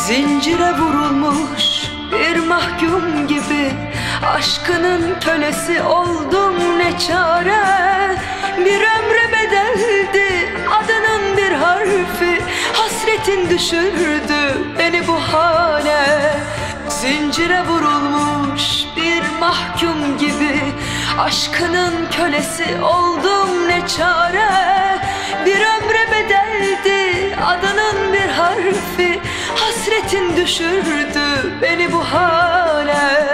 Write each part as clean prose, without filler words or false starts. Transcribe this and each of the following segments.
Zincire vurulmuş bir mahkum gibi aşkının kölesi oldum ne çare. Bir ömre bedeldi adının bir harfi, hasretin düşürdü beni bu hale. Zincire vurulmuş bir mahkum gibi aşkının kölesi oldum ne çare. Bir ömre bedeldi adının bir harfi, hasretin düşürdü beni bu hale.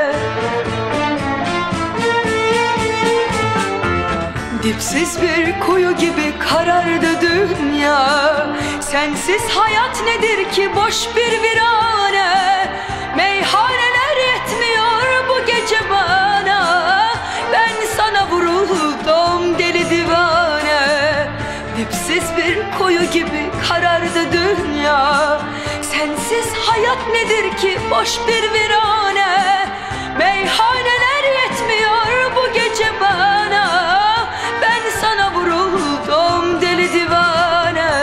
Dipsiz bir kuyu gibi karardı dünya. Sensiz hayat nedir ki boş bir virane. Meyhaneler yetmiyor bu gece bana, ben sana vuruldum deli divane. Dipsiz bir kuyu gibi karardı dünya. Sensiz hayat nedir ki boş bir virane. Meyhaneler yetmiyor bu gece bana, ben sana vuruldum deli divane.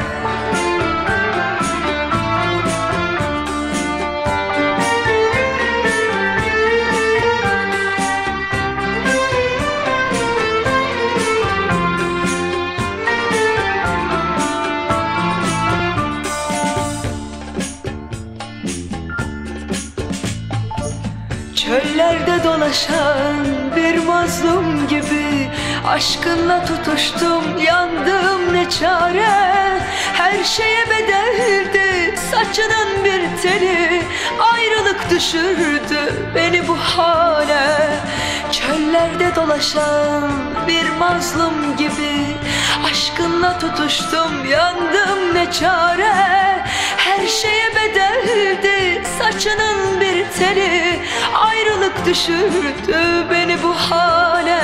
Çöllerde dolaşan bir mazlum gibi aşkınla tutuştum, yandım ne çare. Her şeye bedeldi saçının bir teli, ayrılık düşürdü beni bu hale. Çöllerde dolaşan bir mazlum gibi aşkınla tutuştum, yandım ne çare. Her şeye bedeldi saçının bir teli, ayrılık düşürdü beni bu hale.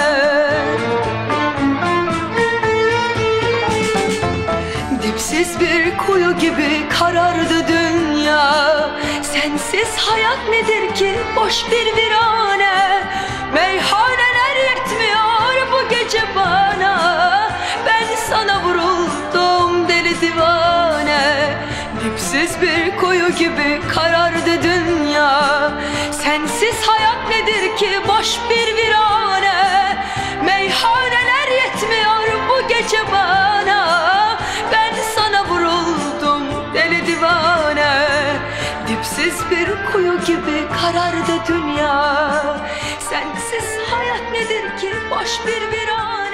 Dipsiz bir kuyu gibi karardı dünya. Sensiz hayat nedir ki boş bir virane. Meyhaneler yetmiyor bu gece bana, ben sana vuruldum deli divane. Dipsiz bir kuyu gibi karardı dünya. Sensiz hayat nedir ki boş bir virane. Meyhaneler yetmiyor bu gece bana, ben sana vuruldum deli divane. Dipsiz bir kuyu gibi karardı dünya. Sensiz hayat nedir ki boş bir virane.